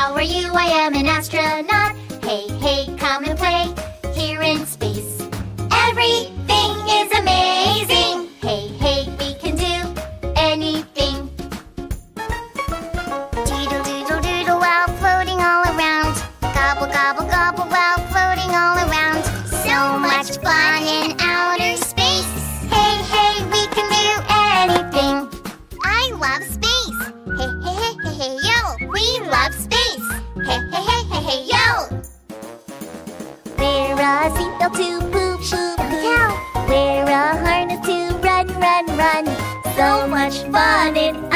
How are you? I am an astronaut. Hey, hey, come and play here in space. Everything is amazing. Hey, hey, we can do anything. Doodle, doodle, doodle while floating all around. Gobble, gobble, gobble while floating all around. So much fun in outer space. Hey, hey, we can do anything. I love space. Hey, hey, hey, hey, hey, yo. We love space. Hey, hey, hey, hey, hey, yo. Wear a seatbelt to poop, poop, poop. Wear a harness to run, run, run. So much fun in